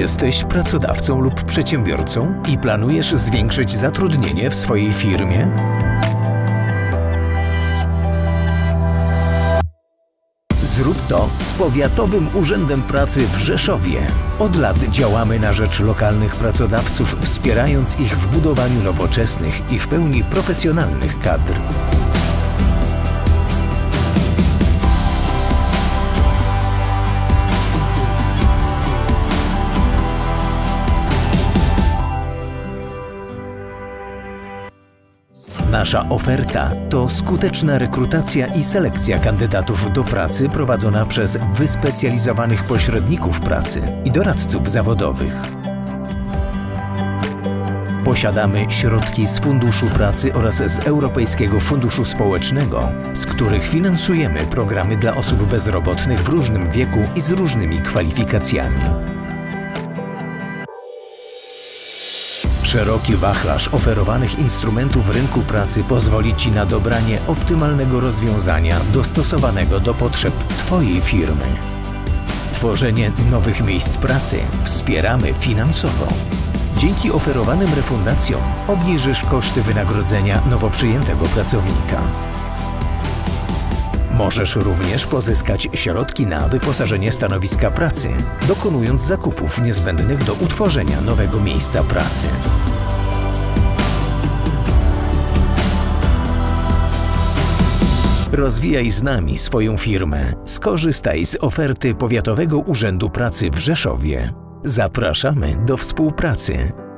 Jesteś pracodawcą lub przedsiębiorcą i planujesz zwiększyć zatrudnienie w swojej firmie? Zrób to z Powiatowym Urzędem Pracy w Rzeszowie. Od lat działamy na rzecz lokalnych pracodawców, wspierając ich w budowaniu nowoczesnych i w pełni profesjonalnych kadr. Nasza oferta to skuteczna rekrutacja i selekcja kandydatów do pracy prowadzona przez wyspecjalizowanych pośredników pracy i doradców zawodowych. Posiadamy środki z Funduszu Pracy oraz z Europejskiego Funduszu Społecznego, z których finansujemy programy dla osób bezrobotnych w różnym wieku i z różnymi kwalifikacjami. Szeroki wachlarz oferowanych instrumentów rynku pracy pozwoli Ci na dobranie optymalnego rozwiązania dostosowanego do potrzeb Twojej firmy. Tworzenie nowych miejsc pracy wspieramy finansowo. Dzięki oferowanym refundacjom obniżysz koszty wynagrodzenia nowo przyjętego pracownika. Możesz również pozyskać środki na wyposażenie stanowiska pracy, dokonując zakupów niezbędnych do utworzenia nowego miejsca pracy. Rozwijaj z nami swoją firmę. Skorzystaj z oferty Powiatowego Urzędu Pracy w Rzeszowie. Zapraszamy do współpracy.